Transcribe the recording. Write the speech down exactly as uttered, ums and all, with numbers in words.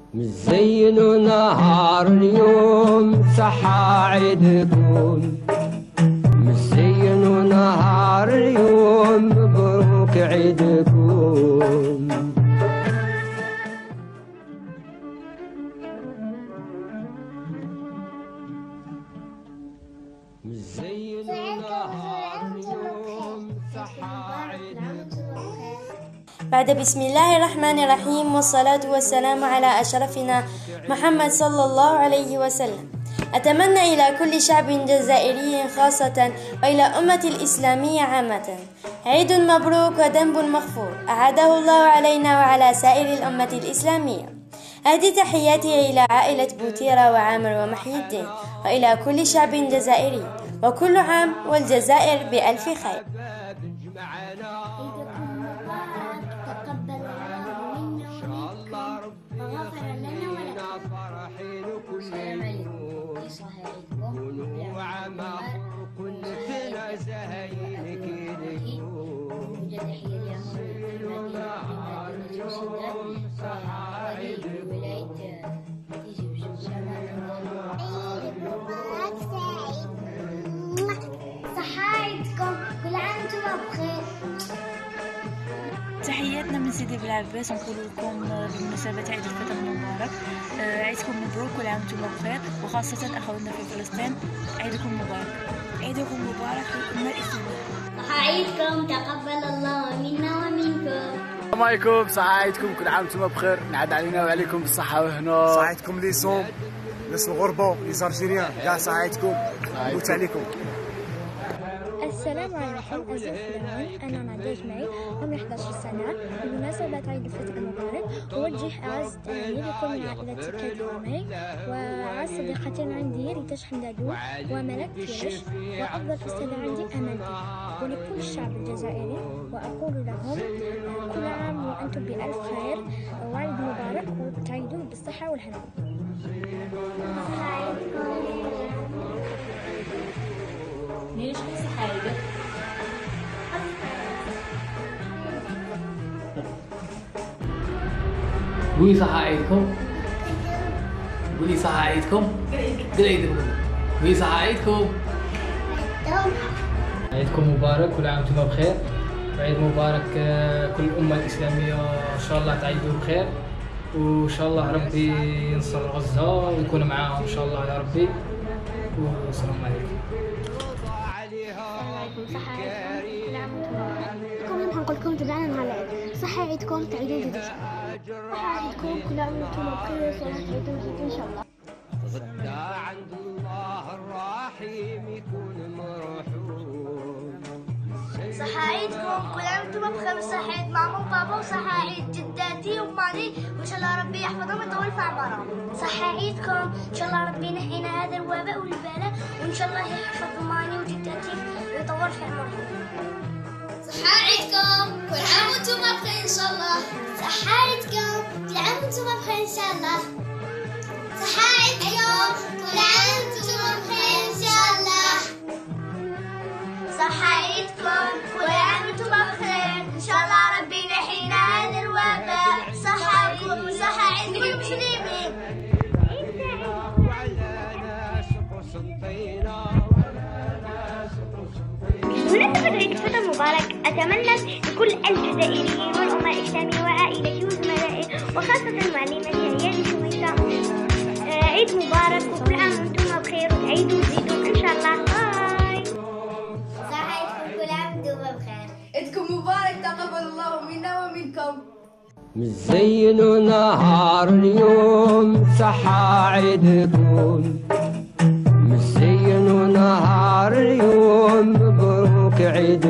مزين ونهار اليوم صحا عيدكم، مزين ونهار اليوم مبروك عيدكم. مزين ونهار اليوم صحا عيدكم. بعد بسم الله الرحمن الرحيم، والصلاة والسلام على أشرفنا محمد صلى الله عليه وسلم. أتمنى إلى كل شعب جزائري خاصة وإلى أمة الإسلامية عامة عيد مبروك وذنب مغفور أعاده الله علينا وعلى سائر الأمة الإسلامية. أهدي تحياتي إلى عائلة بوتيرة وعامر ومحي الدين وإلى كل شعب جزائري، وكل عام والجزائر بألف خير. السلام عليكم، كيف حالكم؟ كل سنة زهاينك لكم. وجد تحية لهم في مدينة وشدة ووالد ولاية تيجي بشمال. عيد مبارك سعيد، صحة عيدكم، كل عام وانتم بخير. تحياتنا من سيدي بلعباس، نقول لكم بمناسبة عيد الفطر المبارك، عيدكم مبروك كل عام وانتم بخير، وخاصة أخواتنا في فلسطين عيدكم مبارك. عيدكم مبارك للأمة الإسلامية. صحة عيدكم، تقبل الله منا ومنكم. السلام عليكم، صحة عيدكم، كل عام وانتم بخير، نعاد علينا وعليكم بالصحة والهنا. صحة عيدكم لي صوم، ناس الغربة، لي زالجيريان، كاع صحة عيدكم، موت عليكم. السلام عليكم أزواج أنا نادية جمعي، عمري إحدى عشرة سنة. بمناسبة عيد الفطر المبارك أوجه أعز التهاني لكل عائلة كادوامي، وأعز صديقتين عندي ريتاش حمدادو وملك كيرش، وأفضل أستاذة عندي أمانتي، ولكل الشعب الجزائري وأقول لهم كل عام وأنتم بألف خير وعيد مبارك، وتعيدوه بالصحة والهنا. ليش صحة عيدك؟ قولي صحة عيدكم، قولي صحة عيدكم، قل عيدكم، قولي صحة عيدكم. عيدكم مبارك، كل عام وانتم بخير، وعيد مبارك كل الأمة الإسلامية، إن شاء الله تعيدوا بخير، وإن شاء الله ربي ينصر غزة ويكون معاهم إن شاء الله يا ربي، والسلام عليكم. صحة عيدكم، كل عام وانتم بخير. نقول لكم تبعنا نهار العيد، صحة عيدكم، تعيدوا جديد. صحة عيدكم، كل عام وانتم بخير، تعيدوا جديد إن شاء الله. غدا عند الله الرحيم يكون مرحوم. صحة عيدكم، كل عام وانتم بخير، صحة عيد ماما وبابا، وصحة عيد جداتي ومامي، وإن شاء الله ربي يحفظهم ويطول في أعمارهم. صحة عيدكم، إن شاء الله ربي ينحينا هذا الوباء والبلاء، وإن شاء الله يحفظ مامي وجداتي ويطول في أعمارهم. صحة عيدكم، كل عام وانتم بخير إن شاء الله. صحة عيدكم، كل عام وانتم بخير إن شاء الله. صحة عيدكم، كل عام وانتم بخير إن شاء الله. صحة عيدكم، كل عام وانتم بخير، إن شاء الله ربي ينحينا هذا الوباء. صحة وصحة عيدكم مسلمين. بمناسبة عيد الفطر المبارك أتمنى لكل الجزائريين والأمة الإسلامية وعائلتي وزملائي وخاصة معلمتي عيالي سميسة عيد مبارك، وكل عام وأنتم بخير، وتعيدوا وتزيدوا إن شاء الله. باي. صحة عيدكم، كل عام وأنتم بخير. عيدكم مبارك، تقبل الله منا ومنكم. مزين ونهار اليوم صحا عيدكم، مزين ونهار اليوم مبروك عيدكم.